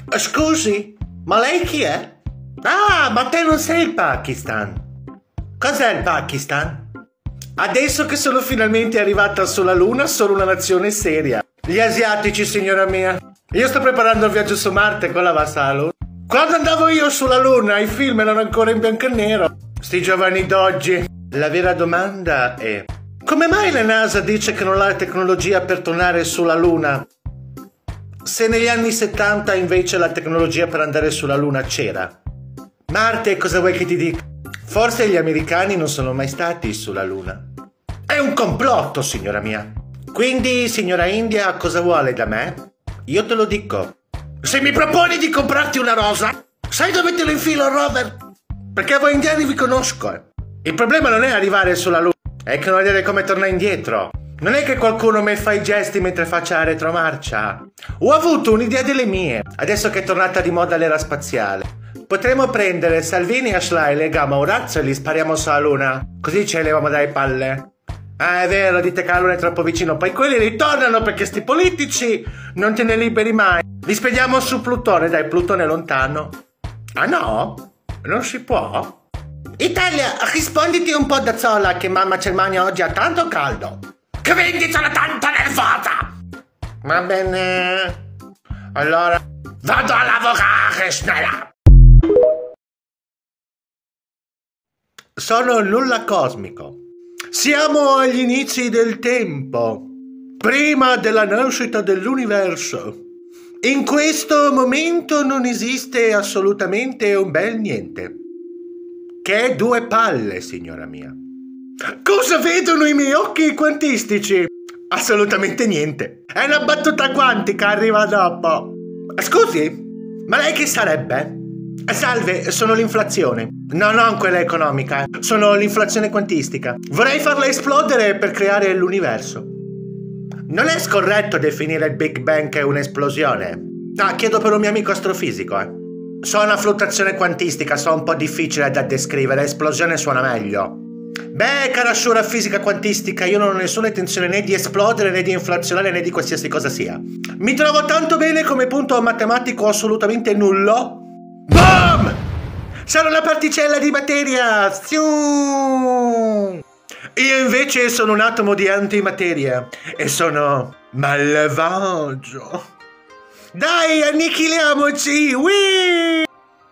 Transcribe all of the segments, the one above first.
Scusi, ma lei chi è? Ah, ma te non sei il Pakistan. Cos'è il Pakistan? Adesso che sono finalmente arrivata sulla Luna, sono una nazione seria. Gli asiatici, signora mia. Io sto preparando il viaggio su Marte, quella va sulla Luna. Quando andavo io sulla Luna, i film erano ancora in bianco e nero. Sti giovani d'oggi. La vera domanda è: come mai la NASA dice che non ha la tecnologia per tornare sulla Luna, se negli anni 70 invece la tecnologia per andare sulla Luna c'era? Marte, cosa vuoi che ti dica? Forse gli americani non sono mai stati sulla Luna. È un complotto, signora mia. Quindi, signora India, cosa vuole da me? Io te lo dico. Se mi proponi di comprarti una rosa, sai dove te lo infilo il rover? Perché voi indiani vi conosco. Il problema non è arrivare sulla Luna, è che non vedere come tornare indietro. Non è che qualcuno mi fa i gesti mentre faccia la retromarcia. Ho avuto un'idea delle mie, adesso che è tornata di moda l'era spaziale. Potremmo prendere Salvini e Ashley, leghiamo un razzo e li spariamo sulla Luna. Così ce le leviamo dalle palle. Ah, è vero, dite che la Luna è troppo vicino, poi quelli ritornano perché sti politici non te ne liberi mai. Li spediamo su Plutone, dai, Plutone è lontano. Ah no? Non si può? Italia, risponditi un po' da sola che mamma Germania oggi ha tanto caldo. Che quindi sono tanto nervosa. Va bene. Allora, vado a lavorare, snella. Sono il nulla cosmico. Siamo agli inizi del tempo, prima della nascita dell'universo. In questo momento non esiste assolutamente un bel niente. Che è due palle, signora mia. Cosa vedono i miei occhi quantistici? Assolutamente niente. È una battuta quantica, arriva dopo. Scusi, ma lei chi sarebbe? Salve, sono l'inflazione. No, non quella economica. Sono l'inflazione quantistica. Vorrei farla esplodere per creare l'universo. Non è scorretto definire il Big Bang un'esplosione. Ah, chiedo per un mio amico astrofisico, So una fluttuazione quantistica, so un po' difficile da descrivere, esplosione suona meglio. Beh, cara sciura fisica quantistica, io non ho nessuna intenzione né di esplodere, né di inflazionare, né di qualsiasi cosa sia. Mi trovo tanto bene come punto matematico assolutamente nullo. BOOM! Sono una particella di materia! Io invece sono un atomo di antimateria e sono malvagio. Dai, annichiliamoci! Whee!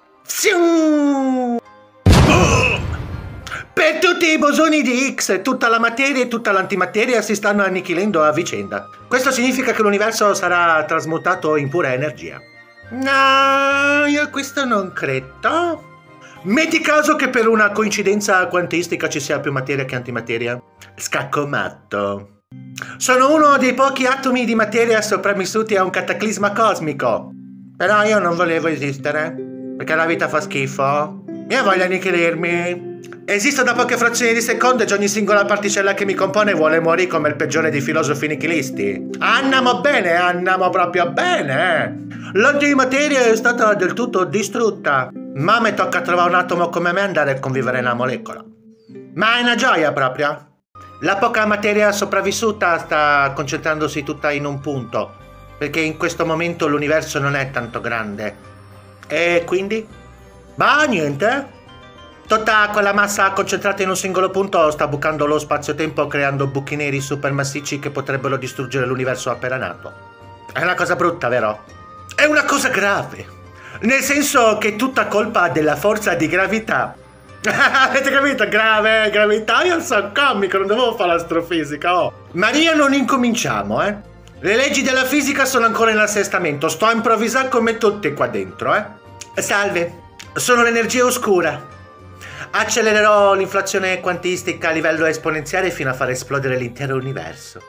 Boom! Per tutti i bosoni di Higgs, tutta la materia e tutta l'antimateria si stanno annichilendo a vicenda. Questo significa che l'universo sarà trasmutato in pura energia. No, io a questo non credo. Metti caso che per una coincidenza quantistica ci sia più materia che antimateria. Scacco matto. Sono uno dei pochi atomi di materia sopravvissuti a un cataclisma cosmico. Però io non volevo esistere, perché la vita fa schifo. Io voglio annichilirmi. Esisto da poche frazioni di secondo e ogni singola particella che mi compone vuole morire come il peggiore dei filosofi nichilisti. Andiamo bene, andiamo proprio bene. L'antimateria è stata del tutto distrutta. Ma mi tocca trovare un atomo come me e andare a convivere in una molecola. Ma è una gioia proprio. La poca materia sopravvissuta sta concentrandosi tutta in un punto, perché in questo momento l'universo non è tanto grande. E quindi? Bah, niente. Tutta quella massa concentrata in un singolo punto sta bucando lo spazio-tempo, creando buchi neri supermassicci che potrebbero distruggere l'universo appena nato. È una cosa brutta, vero? È una cosa grave. Nel senso che è tutta colpa della forza di gravità. Avete capito? Grave, gravità. Io sono comico, non dovevo fare l'astrofisica, oh. Maria, non incominciamo, Le leggi della fisica sono ancora in assestamento. Sto a improvvisare come tutti qua dentro, Salve, sono l'energia oscura. Accelererò l'inflazione quantistica a livello esponenziale fino a far esplodere l'intero universo.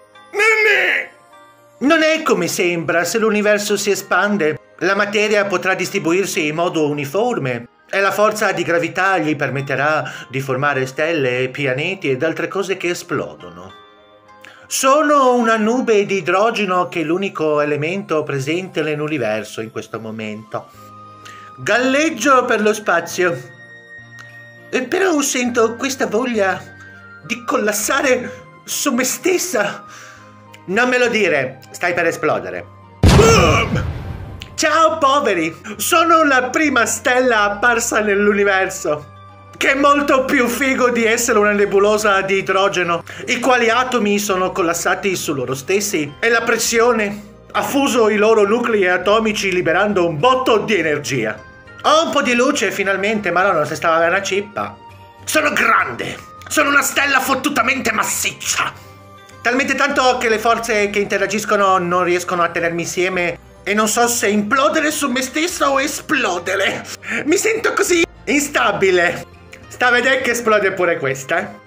Non è come sembra. Se l'universo si espande, la materia potrà distribuirsi in modo uniforme e la forza di gravità gli permetterà di formare stelle, pianeti ed altre cose che esplodono. Sono una nube di idrogeno che è l'unico elemento presente nell'universo in questo momento. Galleggio per lo spazio. Però sento questa voglia di collassare su me stessa. Non me lo dire, stai per esplodere. Boom! Ciao poveri, sono la prima stella apparsa nell'universo, che è molto più figo di essere una nebulosa di idrogeno, i quali atomi sono collassati su loro stessi e la pressione ha fuso i loro nuclei atomici liberando un botto di energia. Ho un po' di luce finalmente, ma non si stava una cippa. Sono grande, sono una stella fottutamente massiccia. Talmente tanto che le forze che interagiscono non riescono a tenermi insieme e non so se implodere su me stessa o esplodere. Mi sento così instabile. Sta a vedere che esplode pure questa, eh?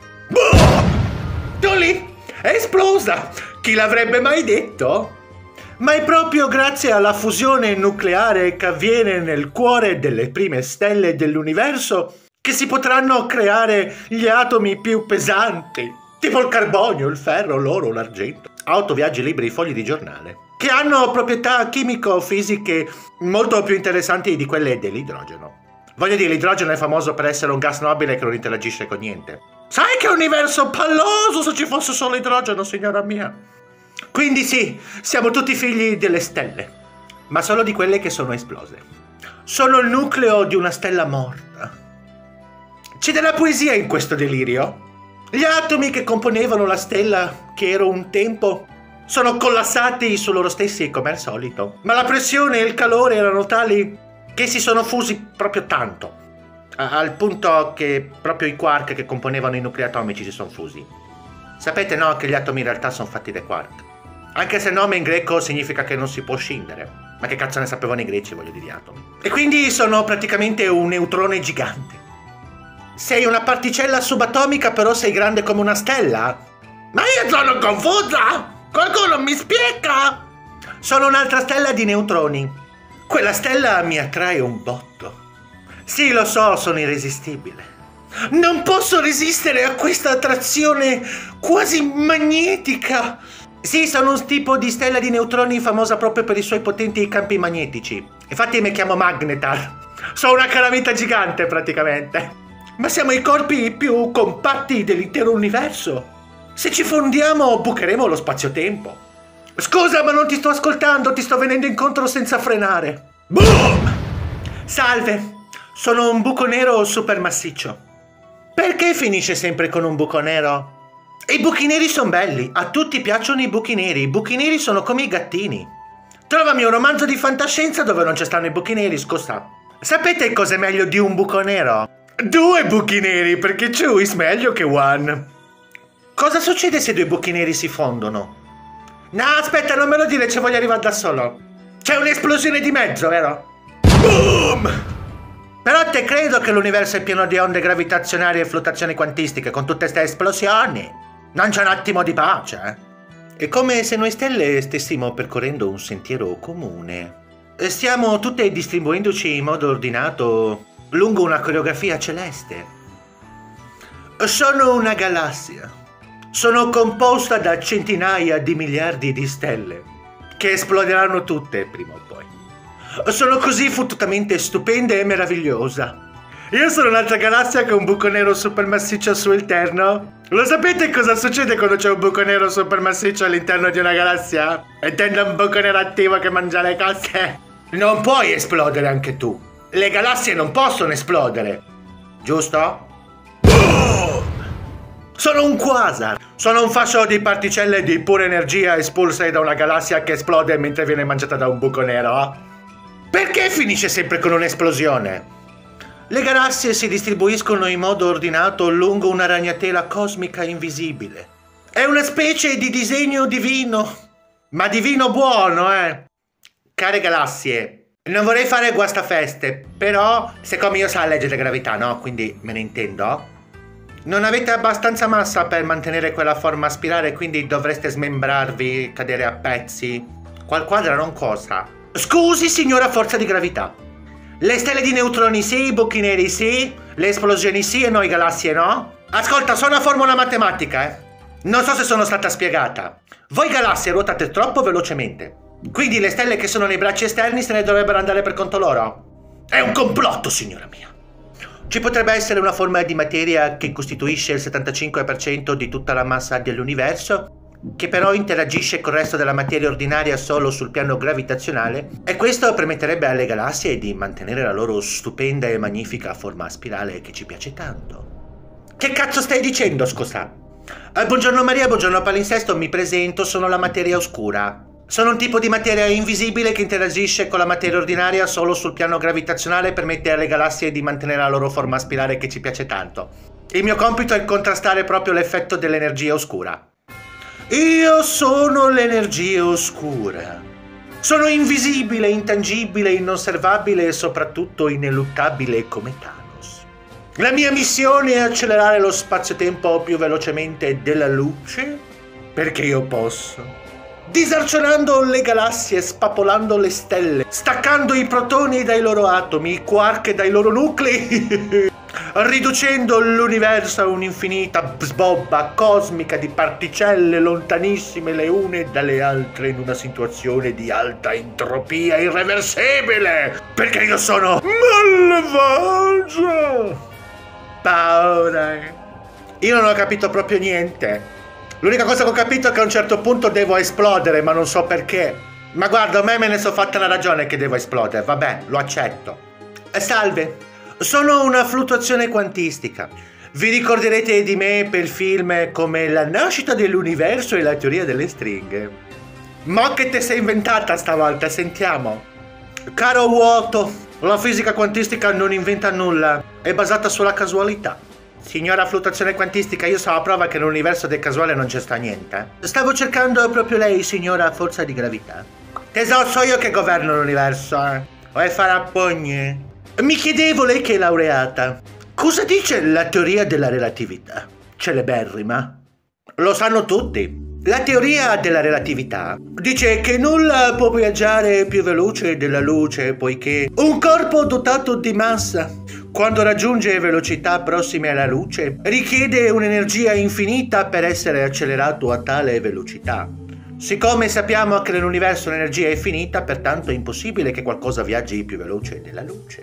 Boom! Tu lì, è esplosa. Chi l'avrebbe mai detto? Ma è proprio grazie alla fusione nucleare che avviene nel cuore delle prime stelle dell'universo che si potranno creare gli atomi più pesanti, tipo il carbonio, il ferro, l'oro, l'argento, auto, viaggi, libri, fogli di giornale, che hanno proprietà chimico-fisiche molto più interessanti di quelle dell'idrogeno. Voglio dire, l'idrogeno è famoso per essere un gas nobile che non interagisce con niente. Sai che universo palloso se ci fosse solo idrogeno, signora mia? Quindi sì, siamo tutti figli delle stelle, ma solo di quelle che sono esplose. Sono il nucleo di una stella morta. C'è della poesia in questo delirio. Gli atomi che componevano la stella che ero un tempo sono collassati su loro stessi come al solito, ma la pressione e il calore erano tali che si sono fusi proprio tanto, al punto che proprio i quark che componevano i nuclei atomici si sono fusi. Sapete, no, che gli atomi in realtà sono fatti da quark. Anche se il nome in greco significa che non si può scindere. Ma che cazzo ne sapevano i greci, voglio dire, atomi. E quindi sono praticamente un neutrone gigante. Sei una particella subatomica, però sei grande come una stella? Ma io sono confusa! Qualcuno mi spiega? Sono un'altra stella di neutroni. Quella stella mi attrae un botto. Sì, lo so, sono irresistibile. Non posso resistere a questa attrazione quasi magnetica. Sì, sono un tipo di stella di neutroni famosa proprio per i suoi potenti campi magnetici. Infatti mi chiamo Magnetar. Sono una calamita gigante praticamente. Ma siamo i corpi più compatti dell'intero universo. Se ci fondiamo bucheremo lo spazio-tempo. Scusa, ma non ti sto ascoltando, ti sto venendo incontro senza frenare. Boom! Salve, sono un buco nero supermassiccio. Perché finisce sempre con un buco nero? I buchi neri sono belli, a tutti piacciono i buchi neri sono come i gattini. Trovami un romanzo di fantascienza dove non ci stanno i buchi neri, scusa. Sapete cos'è meglio di un buco nero? 2 buchi neri, perché 2 is meglio che 1. Cosa succede se 2 buchi neri si fondono? No, aspetta, non me lo dire, ci voglio arrivare da solo. C'è un'esplosione di mezzo, vero? Boom! Però te credo che l'universo è pieno di onde gravitazionali e fluttuazioni quantistiche con tutte queste esplosioni. Non c'è un attimo di pace, eh? È come se noi stelle stessimo percorrendo un sentiero comune. E stiamo tutte distribuendoci in modo ordinato lungo una coreografia celeste. Sono una galassia. Sono composta da centinaia di miliardi di stelle che esploderanno tutte prima o poi. Sono così fottutamente stupenda e meravigliosa. Io sono un'altra galassia con un buco nero supermassiccio al suo interno. Lo sapete cosa succede quando c'è un buco nero supermassiccio all'interno di una galassia? Intendo un buco nero attivo che mangia le cose. Non puoi esplodere anche tu. Le galassie non possono esplodere. Giusto? Boom! Sono un quasar. Sono un fascio di particelle di pura energia espulse da una galassia che esplode mentre viene mangiata da un buco nero. Perché finisce sempre con un'esplosione? Le galassie si distribuiscono in modo ordinato lungo una ragnatela cosmica invisibile. È una specie di disegno divino. Ma divino buono, eh? Care galassie, non vorrei fare guastafeste, però siccome io so leggere gravità, no? Quindi me ne intendo. Non avete abbastanza massa per mantenere quella forma a spirale, quindi dovreste smembrarvi, cadere a pezzi. Qual quadra non cosa? Scusi, signora forza di gravità. Le stelle di neutroni sì, i buchi neri sì, le esplosioni sì e noi galassie no? Ascolta, so una formula matematica, eh? Non so se sono stata spiegata. Voi galassie ruotate troppo velocemente. Quindi le stelle che sono nei bracci esterni se ne dovrebbero andare per conto loro. È un complotto, signora mia. Ci potrebbe essere una forma di materia che costituisce il 75% di tutta la massa dell'universo che però interagisce col resto della materia ordinaria solo sul piano gravitazionale, e questo permetterebbe alle galassie di mantenere la loro stupenda e magnifica forma a spirale che ci piace tanto. Che cazzo stai dicendo, scusa? Buongiorno Maria, buongiorno palinsesto, mi presento, sono la materia oscura. Sono un tipo di materia invisibile che interagisce con la materia ordinaria solo sul piano gravitazionale e permette alle galassie di mantenere la loro forma a spirale che ci piace tanto. Il mio compito è contrastare proprio l'effetto dell'energia oscura. Io sono l'energia oscura. Sono invisibile, intangibile, inosservabile e soprattutto ineluttabile come Thanos. La mia missione è accelerare lo spazio-tempo più velocemente della luce, perché io posso. Disarcionando le galassie, spapolando le stelle, staccando i protoni dai loro atomi, i quark dai loro nuclei, riducendo l'universo a un'infinita sbobba cosmica di particelle lontanissime le une dalle altre in una situazione di alta entropia irreversibile, perché io sono malvagio. Paura. Io non ho capito proprio niente. L'unica cosa che ho capito è che a un certo punto devo esplodere, ma non so perché. Ma guarda, a me ne so fatta una ragione che devo esplodere, vabbè, lo accetto. Salve, sono una fluttuazione quantistica. Vi ricorderete di me per film come La nascita dell'universo e la teoria delle stringhe. Ma che te sei inventata stavolta, sentiamo. Caro vuoto, la fisica quantistica non inventa nulla, è basata sulla casualità. Signora fluttuazione quantistica, io so a prova che nell'universo del casuale non c'è sta niente. Stavo cercando proprio lei, signora forza di gravità. Tesoro, so io che governo l'universo, Vuoi fare a pugni? Mi chiedevo, lei che è laureata, cosa dice la teoria della relatività? Celeberrima. Lo sanno tutti. La teoria della relatività dice che nulla può viaggiare più veloce della luce, poiché un corpo dotato di massa, quando raggiunge velocità prossime alla luce, richiede un'energia infinita per essere accelerato a tale velocità. Siccome sappiamo che nell'universo l'energia è finita, pertanto è impossibile che qualcosa viaggi più veloce della luce.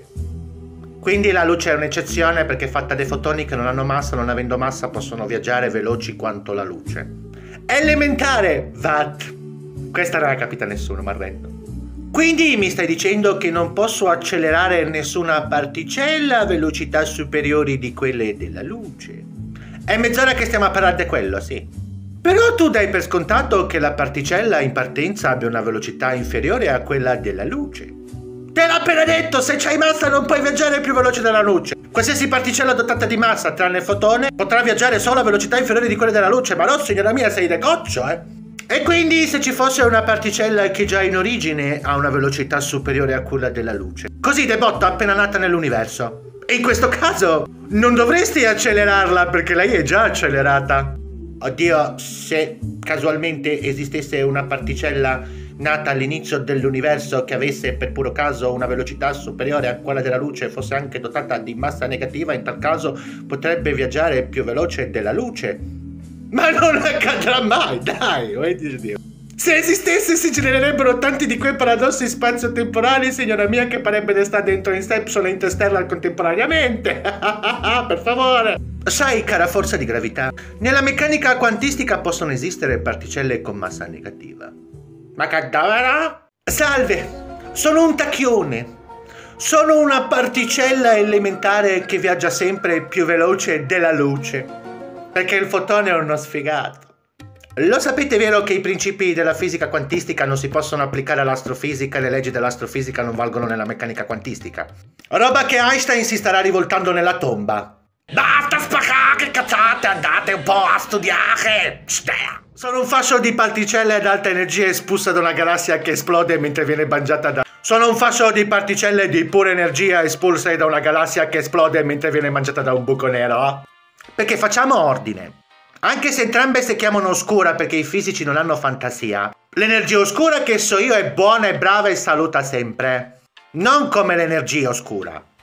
Quindi la luce è un'eccezione perché è fatta dai fotoni che non hanno massa, non avendo massa possono viaggiare veloci quanto la luce. Elementare, Vat. Questa non l'ha capita nessuno, mi arrendo. Quindi mi stai dicendo che non posso accelerare nessuna particella a velocità superiori di quelle della luce? È mezz'ora che stiamo a parlare di quello, sì. Però tu dai per scontato che la particella in partenza abbia una velocità inferiore a quella della luce. Te l'ho appena detto, se c'hai massa non puoi viaggiare più veloce della luce. Qualsiasi particella dotata di massa, tranne il fotone, potrà viaggiare solo a velocità inferiori di quelle della luce, ma no, signora mia, sei decoccio, E quindi se ci fosse una particella che già in origine ha una velocità superiore a quella della luce, così debotto appena nata nell'universo, e in questo caso non dovresti accelerarla perché lei è già accelerata. Oddio, se casualmente esistesse una particella nata all'inizio dell'universo che avesse per puro caso una velocità superiore a quella della luce e fosse anche dotata di massa negativa, in tal caso potrebbe viaggiare più veloce della luce. Ma non accadrà mai, dai, Dio. Se esistesse si genererebbero tanti di quei paradossi spazio-temporali, signora mia, che parebbe di stare dentro Inception e Interstellar contemporaneamente. Per favore. Sai, cara forza di gravità, nella meccanica quantistica possono esistere particelle con massa negativa. Ma che davvero? Salve, sono un tacchione. Sono una particella elementare che viaggia sempre più veloce della luce. Perché il fotone è uno sfigato. Lo sapete, vero, che i principi della fisica quantistica non si possono applicare all'astrofisica e le leggi dell'astrofisica non valgono nella meccanica quantistica? Roba che Einstein si starà rivoltando nella tomba. Basta spaccare, che cazzate, andate un po' a studiare. Sono un fascio di particelle ad alta energia espulsa da una galassia che esplode mentre viene mangiata da... Sono un fascio di particelle di pura energia espulse da una galassia che esplode mentre viene mangiata da un buco nero. Perché facciamo ordine. Anche se entrambe si chiamano oscura perché i fisici non hanno fantasia, l'energia oscura che so io è buona e brava e saluta sempre. Non come l'energia oscura.